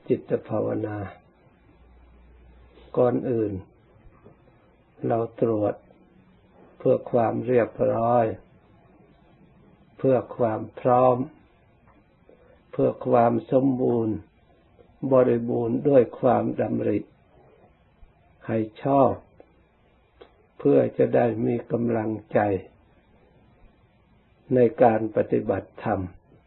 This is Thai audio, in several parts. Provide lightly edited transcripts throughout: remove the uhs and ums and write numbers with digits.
จิตภาวนาก่อนอื่นเราตรวจเพื่อความเรียบร้อยเพื่อความพร้อมเพื่อความสมบูรณ์บริบูรณ์ด้วยความดำริให้ชอบเพื่อจะได้มีกำลังใจในการปฏิบัติธรรม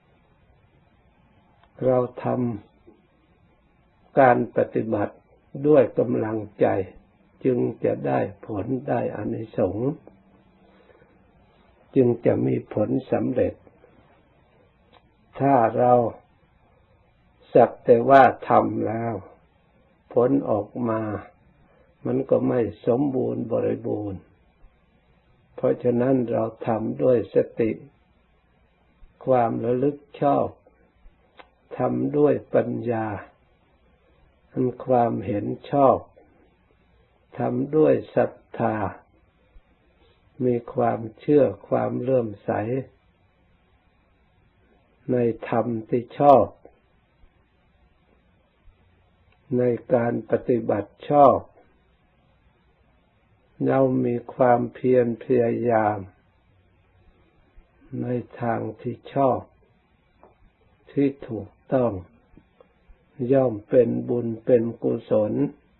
เราทำการปฏิบัติด้วยกำลังใจจึงจะได้ผลได้อานิสงส์จึงจะมีผลสำเร็จถ้าเราสักแต่ว่าทำแล้วผลออกมามันก็ไม่สมบูรณ์บริบูรณ์เพราะฉะนั้นเราทำด้วยสติความระลึกชอบทำด้วยปัญญาความเห็นชอบทำด้วยศรัทธามีความเชื่อความเลื่อมใสในธรรมที่ชอบในการปฏิบัติชอบเรามีความเพียรพยายามในทางที่ชอบที่ถูกต้องย่อมเป็นบุญเป็นกุศล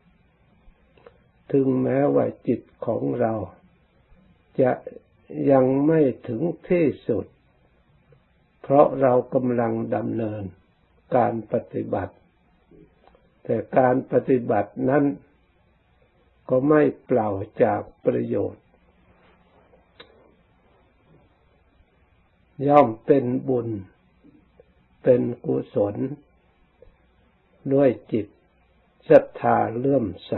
ถึงแม้ว่าจิตของเราจะยังไม่ถึงที่สุดเพราะเรากำลังดำเนินการปฏิบัติแต่การปฏิบัตินั้นก็ไม่เปล่าจากประโยชน์ย่อมเป็นบุญเป็นกุศลด้วยจิตศรัทธาเลื่อมใส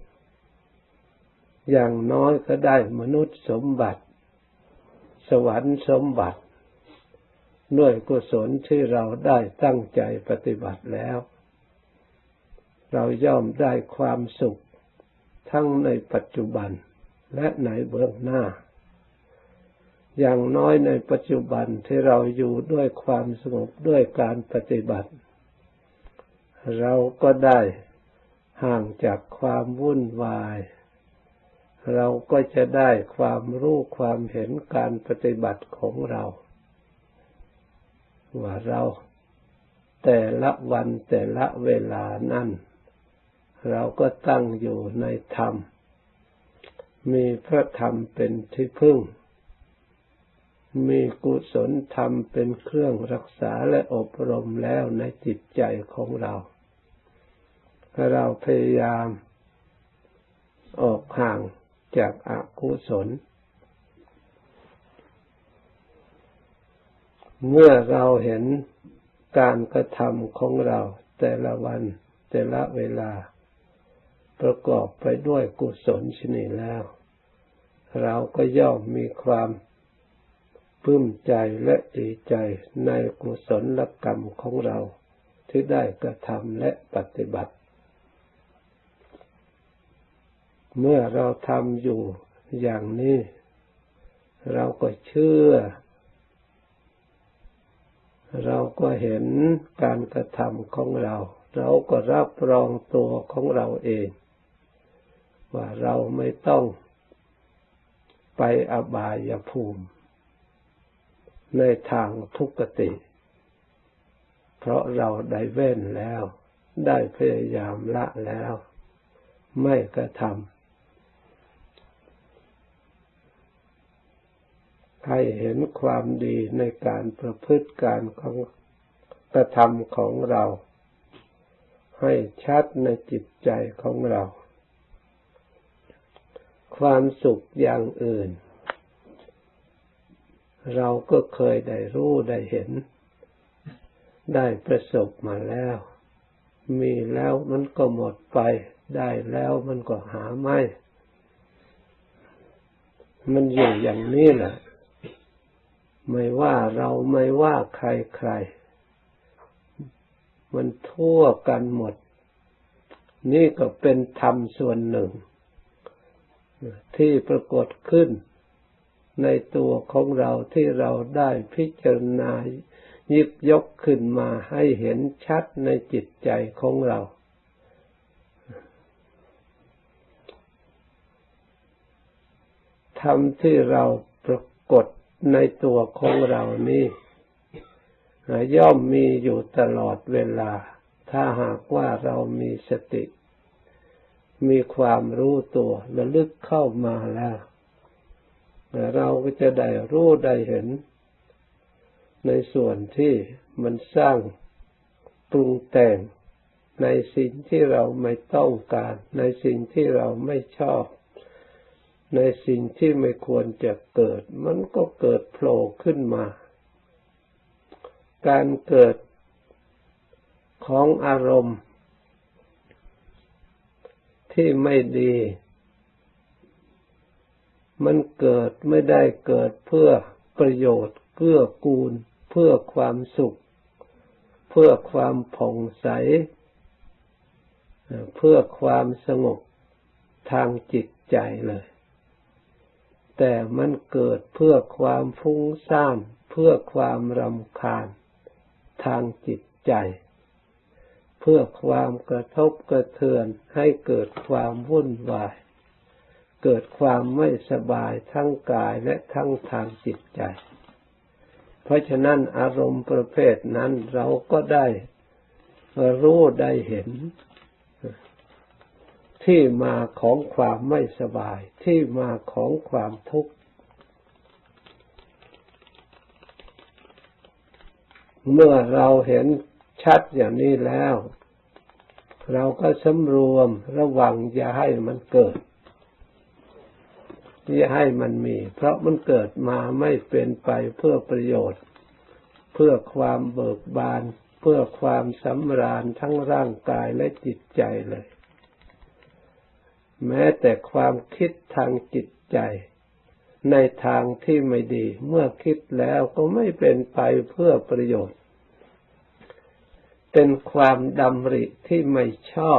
อย่างน้อยก็ได้มนุษย์สมบัติสวรรค์สมบัติด้วยกุศลที่เราได้ตั้งใจปฏิบัติแล้วเราย่อมได้ความสุขทั้งในปัจจุบันและในเบื้องหน้าอย่างน้อยในปัจจุบันที่เราอยู่ด้วยความสงบด้วยการปฏิบัติเราก็ได้ห่างจากความวุ่นวายเราก็จะได้ความรู้ความเห็นการปฏิบัติของเราว่าเราแต่ละวันแต่ละเวลานั้นเราก็ตั้งอยู่ในธรรมมีพระธรรมเป็นที่พึ่งมีกุศลธรรมเป็นเครื่องรักษาและอบรมแล้วในจิตใจของเราเราพยายามออกห่างจากอกุศลเมื่อเราเห็นการกระทำของเราแต่ละวันแต่ละเวลาประกอบไปด้วยกุศลชนิดแล้วเราก็ย่อมมีความปลื้มใจและดีใจในกุศลกรรมของเราที่ได้กระทำและปฏิบัติเมื่อเราทำอยู่อย่างนี้เราก็เชื่อเราก็เห็นการกระทำของเราเราก็รับรองตัวของเราเองว่าเราไม่ต้องไปอบายภูมิในทางทุกขติเพราะเราได้เว้นแล้วได้พยายามละแล้วไม่กระทำให้เห็นความดีในการประพฤติการของกระทำของเราให้ชัดในจิตใจของเราความสุขอย่างอื่นเราก็เคยได้รู้ได้เห็นได้ประสบมาแล้วมีแล้วมันก็หมดไปได้แล้วมันก็หาไม่มันอยู่อย่างนี้แหละไม่ว่าเราไม่ว่าใครๆมันทั่วกันหมดนี่ก็เป็นธรรมส่วนหนึ่งที่ปรากฏขึ้นในตัวของเราที่เราได้พิจารณาหยิบยกขึ้นมาให้เห็นชัดในจิตใจของเราธรรมที่เราปรากฏในตัวของเรานี้ย่อมมีอยู่ตลอดเวลาถ้าหากว่าเรามีสติมีความรู้ตัวระลึกเข้ามาแล้วเราก็จะได้รู้ได้เห็นในส่วนที่มันสร้างปรุงแต่งในสิ่งที่เราไม่ต้องการในสิ่งที่เราไม่ชอบในสิ่งที่ไม่ควรจะเกิดมันก็เกิดโผล่ขึ้นมาการเกิดของอารมณ์ที่ไม่ดีมันเกิดไม่ได้เกิดเพื่อประโยชน์เกื้อกูลเพื่อความสุขเพื่อความผ่องใสเพื่อความสงบทางจิตใจเลยแต่มันเกิดเพื่อความฟุ้งซ่านเพื่อความรำคาญทางจิตใจเพื่อความกระทบกระเทือนให้เกิดความวุ่นวายเกิดความไม่สบายทั้งกายและทั้งทางจิตใจเพราะฉะนั้นอารมณ์ประเภทนั้นเราก็ได้รู้ได้เห็นที่มาของความไม่สบายที่มาของความทุกข์เมื่อเราเห็นชัดอย่างนี้แล้วเราก็สำรวมระวังอย่าให้มันเกิดอย่าให้มันมีเพราะมันเกิดมาไม่เป็นไปเพื่อประโยชน์เพื่อความเบิกบานเพื่อความสำราญทั้งร่างกายและจิตใจเลยแม้แต่ความคิดทางจิตใจในทางที่ไม่ดีเมื่อคิดแล้วก็ไม่เป็นไปเพื่อประโยชน์เป็นความดำริที่ไม่ชอบ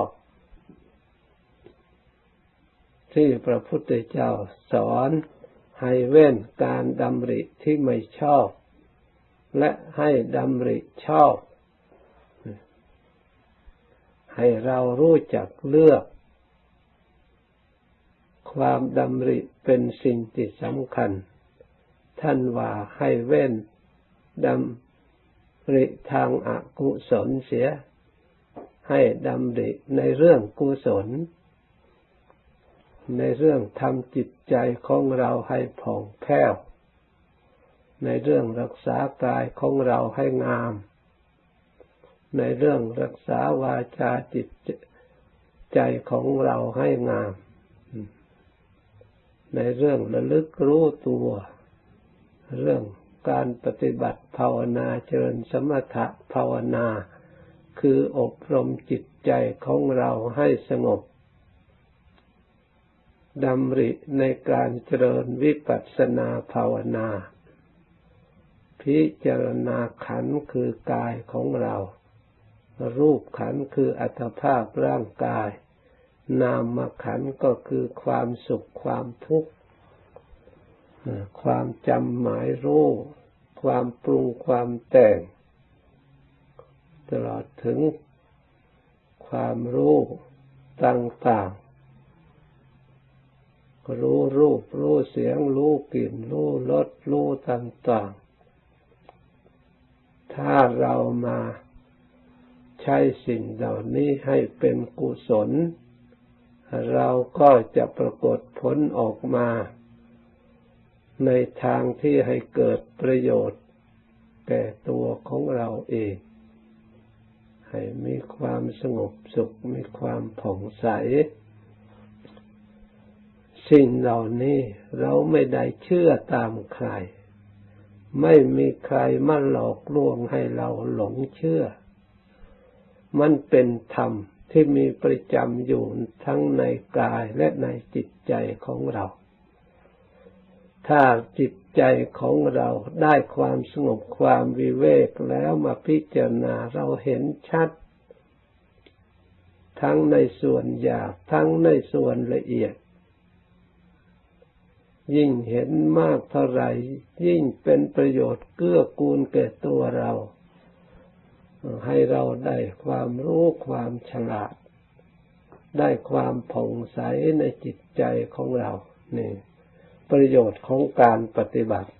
ที่พระพุทธเจ้าสอนให้เว้นการดำริที่ไม่ชอบและให้ดำริชอบให้เรารู้จักเลือกความดำริเป็นสิ่งที่สำคัญท่านว่าให้เว้นดำริทางอกุศลเสียให้ดำริในเรื่องกุศลในเรื่องทำจิตใจของเราให้ผ่องแผ้วในเรื่องรักษากายของเราให้งามในเรื่องรักษาวาจาจิตใจของเราให้งามในเรื่องระลึกรู้ตัวเรื่องการปฏิบัติภาวนาเจริญสมถะภาวนาคืออบรมจิตใจของเราให้สงบดำริในการเจริญวิปัสสนาภาวนาพิจารณาขันธ์คือกายของเรารูปขันธ์คืออัตภาพร่างกายนามขันธ์ก็คือความสุขความทุกข์ความจำหมายรู้ความปรุงความแต่งตลอดถึงความรู้ต่างๆรู้รูปรู้เสียงรู้กลิ่นรู้รสรู้ต่างๆถ้าเรามาใช้สิ่งเหล่านี้ให้เป็นกุศลเราก็จะปรากฏผลออกมาในทางที่ให้เกิดประโยชน์แก่ตัวของเราเองให้มีความสงบสุขมีความผ่องใสสิ่งเหล่านี้เราไม่ได้เชื่อตามใครไม่มีใครมาหลอกลวงให้เราหลงเชื่อมันเป็นธรรมที่มีประจำอยู่ทั้งในกายและในจิตใจของเราถ้าจิตใจของเราได้ความสงบความวิเวกแล้วมาพิจารณาเราเห็นชัดทั้งในส่วนหยาบทั้งในส่วนละเอียดยิ่งเห็นมากเท่าไหร่ยิ่งเป็นประโยชน์เกื้อกูลแก่ตัวเราให้เราได้ความรู้ความฉลาดได้ความผ่องใสในจิตใจของเรานี่ประโยชน์ของการปฏิบัติ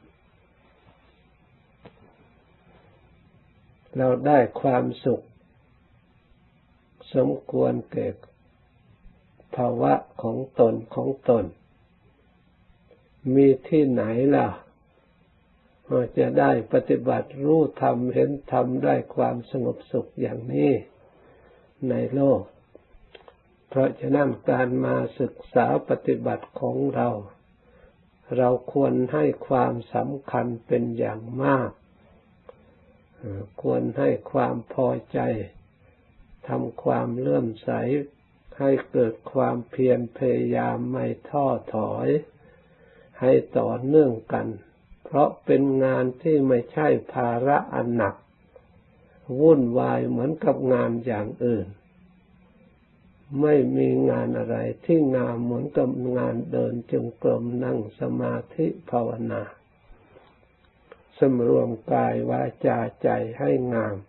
เราได้ความสุขสมควรแก่ภาวะของตนมีที่ไหนล่ะจะได้ปฏิบัติรู้ธรรมเห็นธรรมได้ความสงบสุขอย่างนี้ในโลกเพราะฉะนั้นการมาศึกษาปฏิบัติของเราควรให้ความสำคัญเป็นอย่างมากควรให้ความพอใจทำความเลื่อมใสให้เกิดความเพียรพยายามไม่ท้อถอยให้ต่อเนื่องกันเพราะเป็นงานที่ไม่ใช่ภาระอันหนักวุ่นวายเหมือนกับงานอย่างอื่นไม่มีงานอะไรที่งามเหมือนกับงานเดินจงกรมนั่งสมาธิภาวนาสำรวมกายวาจาใจให้งาม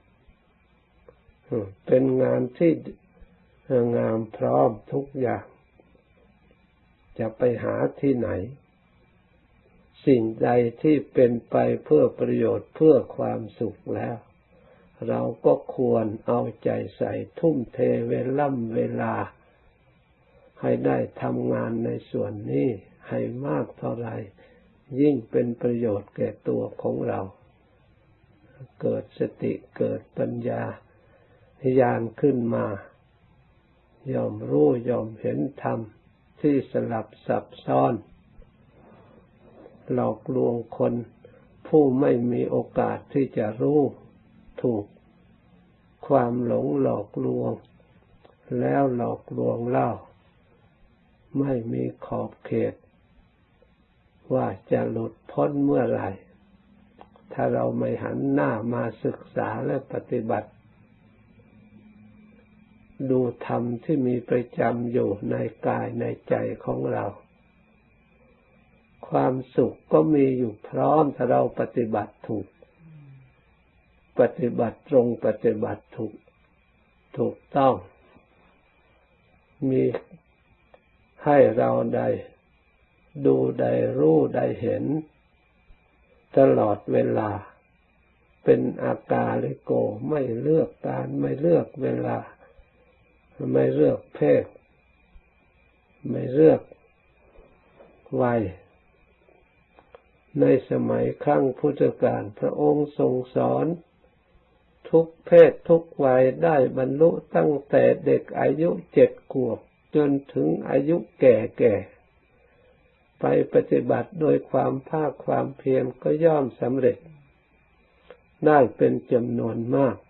เป็นงานที่งามพร้อมทุกอย่างจะไปหาที่ไหนสิ่งใดที่เป็นไปเพื่อประโยชน์เพื่อความสุขแล้วเราก็ควรเอาใจใส่ทุ่มเทเวลาให้ได้ทำงานในส่วนนี้ให้มากเท่าไรยิ่งเป็นประโยชน์แก่ตัวของเราเกิดสติเกิดปัญญาญาณขึ้นมายอมรู้ยอมเห็นธรรมที่สลับซับซ้อนหลอกลวงคนผู้ไม่มีโอกาสที่จะรู้ถูกความหลงหลอกลวงแล้วหลอกลวงเล่าไม่มีขอบเขตว่าจะหลุดพ้นเมื่อไหร่ถ้าเราไม่หันหน้ามาศึกษาและปฏิบัติดูธรรมที่มีประจำอยู่ในกายในใจของเราความสุขก็มีอยู่พร้อมถ้าเราปฏิบัติถูกปฏิบัติตรงปฏิบัติถูกต้องมีให้เราได้ดูได้รู้ได้เห็นตลอดเวลาเป็นอากาลิโกไม่เลือกการไม่เลือกเวลาไม่เลือกเพศไม่เลือกวัยในสมัยครั้งพุทธกาลพระองค์ทรงสอนทุกเพศทุกวัยได้บรรลุตั้งแต่เด็กอายุ7 ขวบจนถึงอายุแก่ไปปฏิบัติโดยความภาคความเพียรก็ย่อมสำเร็จได้เป็นจำนวนมาก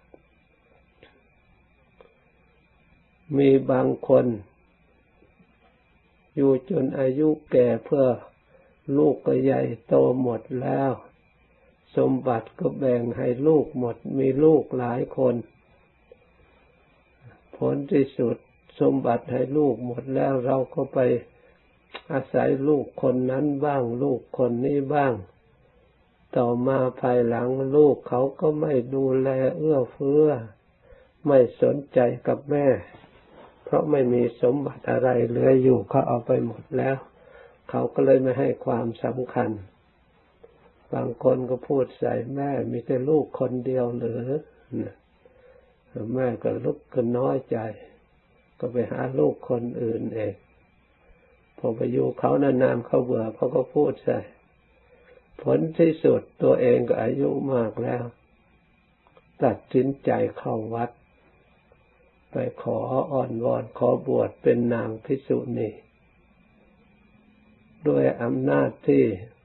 มีบางคนอยู่จนอายุแก่เพื่อลูกก็ใหญ่โตหมดแล้วสมบัติก็แบ่งให้ลูกหมดมีลูกหลายคนผลที่สุดสมบัติให้ลูกหมดแล้วเราก็ไปอาศัยลูกคนนั้นบ้างลูกคนนี้บ้างต่อมาภายหลังลูกเขาก็ไม่ดูแลเอื้อเฟื้อไม่สนใจกับแม่เพราะไม่มีสมบัติอะไรเหลืออยู่เขาเอาไปหมดแล้วเขาก็เลยไม่ให้ความสำคัญบางคนก็พูดใส่แม่มีแต่ลูกคนเดียวหรือแม่ก็ลุกขึ้นน้อยใจก็ไปหาลูกคนอื่นเองพอไปอยู่เขานานๆเขาเบื่อเขาก็พูดใส่ผลที่สุดตัวเองก็อายุมากแล้วตัดสินใจเข้าวัดไปขออ้อนวอนขอบวชเป็นนางภิกษุณีด้วยอำนาจที่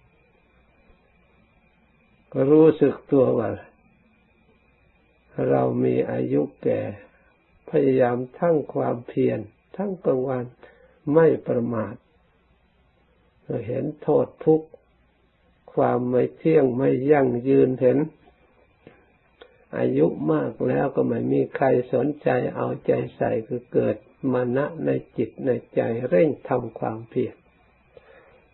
รู้สึกตัวว่าเรามีอายุแก่พยายามทั้งความเพียรทั้งกลางวันไม่ประมาทเห็นโทษทุกข์ความไม่เที่ยงไม่ยั่งยืนเห็นอายุมากแล้วก็ไม่มีใครสนใจเอาใจใส่คือเกิดมานะในจิตในใจเร่งทำความเพียร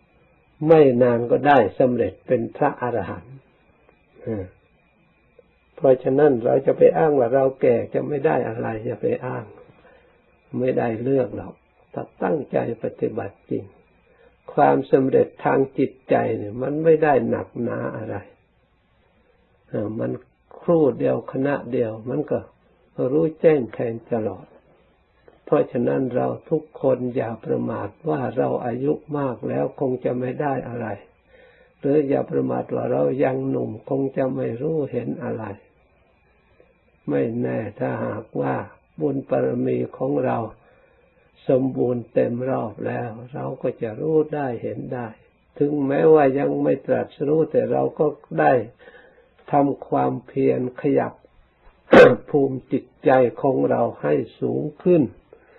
ไม่นานก็ได้สำเร็จเป็นพระอรหันต์เพราะฉะนั้นเราจะไปอ้างว่าเราแก่จะไม่ได้อะไรอย่าไปอ้างไม่ได้เลือกหรอกถ้าตั้งใจปฏิบัติจริงความสำเร็จทางจิตใจเนี่ยมันไม่ได้หนักหนาอะไรมันครู่เดียวขณะเดียวมันก็รู้แจ้งแทงตลอดเพราะฉะนั้นเราทุกคนอย่าประมาทว่าเราอายุมากแล้วคงจะไม่ได้อะไรหรืออย่าประมาทว่าเรายังหนุ่มคงจะไม่รู้เห็นอะไรไม่แน่ถ้าหากว่าบุญบารมีของเราสมบูรณ์เต็มรอบแล้วเราก็จะรู้ได้เห็นได้ถึงแม้ว่ายังไม่ตรัสรู้แต่เราก็ได้ทำความเพียรขยับ ภูมิจิตใจของเราให้สูงขึ้น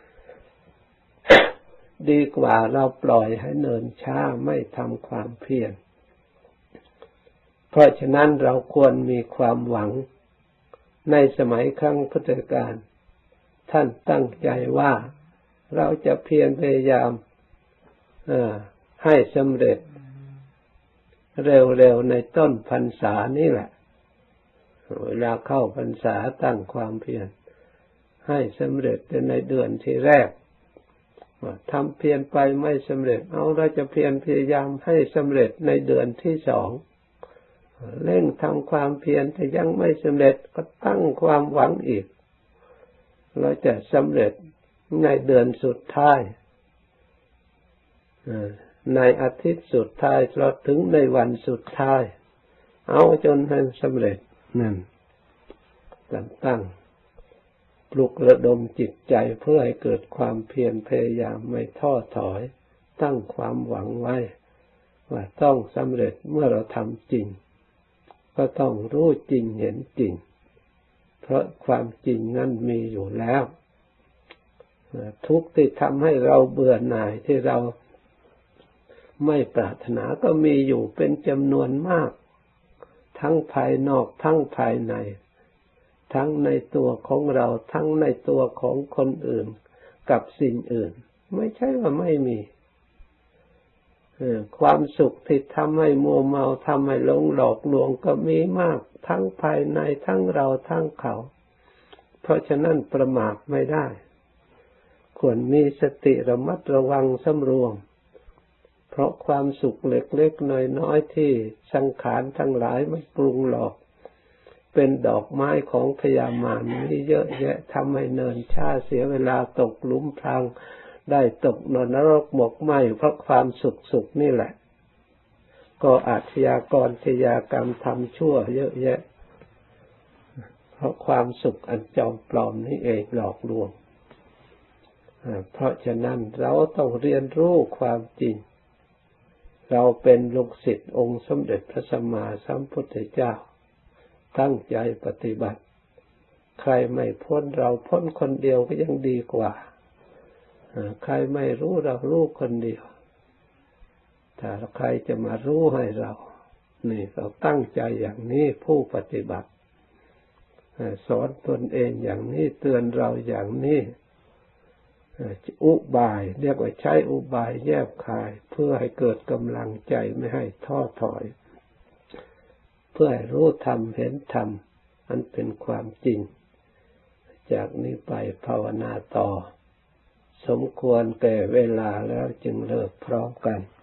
ดีกว่าเราปล่อยให้เนินช้าไม่ทำความเพียรเพราะฉะนั้นเราควรมีความหวังในสมัยครั้งพุทธกาลท่านตั้งใจว่าเราจะเพียรพยายามให้สำเร็จเร็วๆในต้นพรรษานี่แหละเวลาเข้าพรรษาตั้งความเพียรให้สำเร็จในเดือนที่แรกทำเพียรไปไม่สำเร็จเราจะเพียรพยายามให้สำเร็จในเดือนที่สองเร่งทำความเพียรแต่ยังไม่สำเร็จก็ตั้งความหวังอีกเราจะสำเร็จในเดือนสุดท้ายในอาทิตย์สุดท้ายเราถึงในวันสุดท้ายเอาจนให้สำเร็จนั่นตั้งปลุกระดมจิตใจเพื่อให้เกิดความเพียรพยายามไม่ท้อถอยตั้งความหวังไว้ว่าต้องสำเร็จเมื่อเราทำจริงก็ต้องรู้จริงเห็นจริงเพราะความจริงนั้นมีอยู่แล้วทุกข์ที่ทำให้เราเบื่อหน่ายที่เราไม่ปรารถนาก็มีอยู่เป็นจำนวนมากทั้งภายนอกทั้งภายในทั้งในตัวของเราทั้งในตัวของคนอื่นกับสิ่งอื่นไม่ใช่ว่าไม่มีความสุขที่ทำให้มัวเมาทำให้หลงหลอกลวงก็มีมากทั้งภายในทั้งเราทั้งเขาเพราะฉะนั้นประมาทไม่ได้ควรมีสติระมัดระวังสำรวมเพราะความสุขเล็กๆน้อยๆที่สังขารทั้งหลายมันปรุงหลอกเป็นดอกไม้ของพยามารมีเยอะแยะทำให้เนินช้าเสียเวลาตกหลุมพรางได้ตกนรกหมกไหม้เพราะความสุขนี่แหละก็อาชญากรชญากรรมทำชั่วเยอะแยะเพราะความสุขอันจอมปลอมนี่เองหลอกลวงเพราะฉะนั้นเราต้องเรียนรู้ความจริงเราเป็นลูกศิษย์องค์สมเด็จพระสัมมาสัมพุทธเจ้าตั้งใจปฏิบัติใครไม่พ้นเราพ้นคนเดียวก็ยังดีกว่าใครไม่รู้เรารู้คนเดียวถ้าใครจะมารู้ให้เรานี่เราตั้งใจอย่างนี้ผู้ปฏิบัติสอนตนเองอย่างนี้เตือนเราอย่างนี้อุบายเรียกว่าใช้อุบายแยบคายเพื่อให้เกิดกำลังใจไม่ให้ท้อถอยเพื่อให้รู้ธรรมเห็นธรรมอันเป็นความจริงจากนี้ไปภาวนาต่อสมควรแก่เวลาแล้วจึงเลิกพร้อมกัน